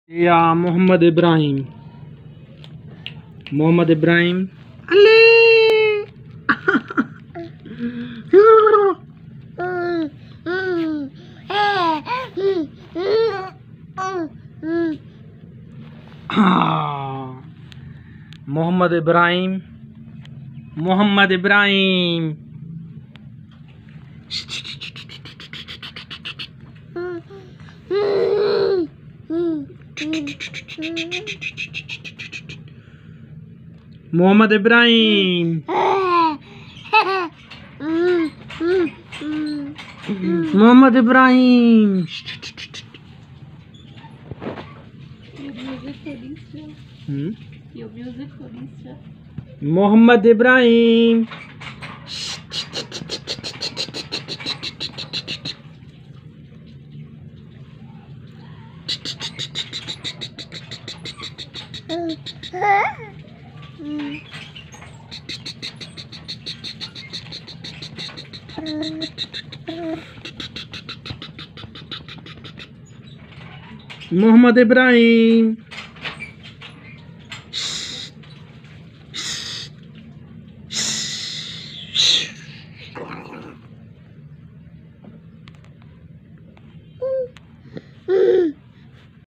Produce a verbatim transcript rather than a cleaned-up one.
या मोहम्मद इब्राहिम मोहम्मद इब्राहिम अले मोहम्मद इब्राहिम मोहम्मद इब्राहिम मोहम्मद इब्राहिम मोहम्मद इब्राहिम मोहम्मद इब्राहिम मोहम्मद इब्राहिम